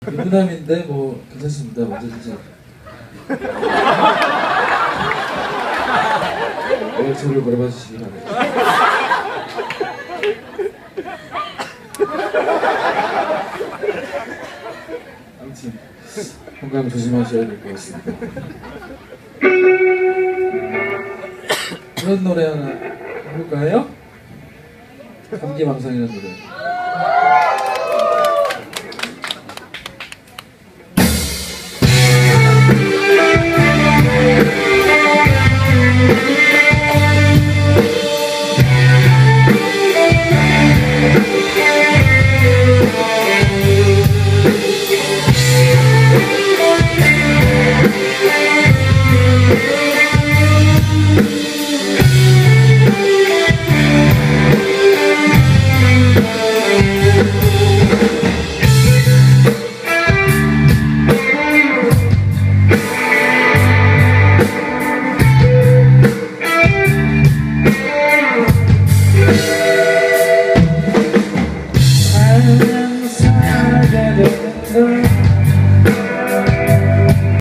유부남인데 뭐 괜찮습니다. 언제든지 연락처를 물어봐 주시기 바랍니다. 아무튼 건강 조심하셔야 될 것 같습니다. 그런 노래 하나 해볼까요? 감기망상이라는 노래. 살게 되는